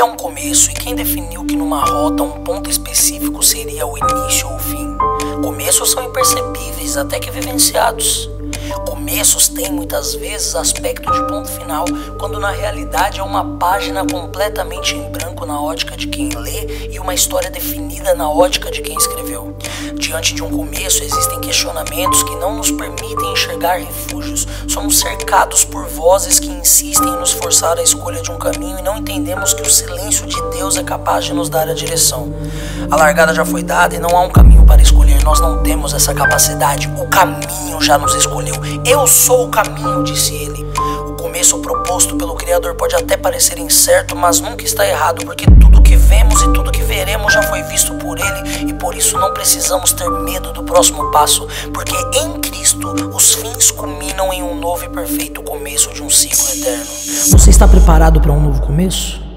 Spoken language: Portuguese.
é um começo e quem definiu que numa rota um ponto específico seria o início ou o fim? Começos são imperceptíveis até que vivenciados. Começos têm muitas vezes aspecto de ponto final, quando na realidade é uma página completamente em branco na ótica de quem lê e uma história definida na ótica de quem escreveu. Diante de um começo existem questionamentos que não nos permitem enxergar refúgios. Somos cercados por vozes que insistem em nos forçar a escolha de um caminho e não entendemos que o silêncio de Deus é capaz de nos dar a direção. A largada já foi dada e não há um caminho para escolher. Nós não temos essa capacidade. O caminho já nos escolheu. Eu sou o caminho, disse ele. O começo proposto pelo Criador pode até parecer incerto, mas nunca está errado, porque tudo que vemos e tudo que veremos já foi visto por Ele, e por isso não precisamos ter medo do próximo passo, porque em Cristo os fins culminam em um novo e perfeito começo de um ciclo eterno. Você está preparado para um novo começo?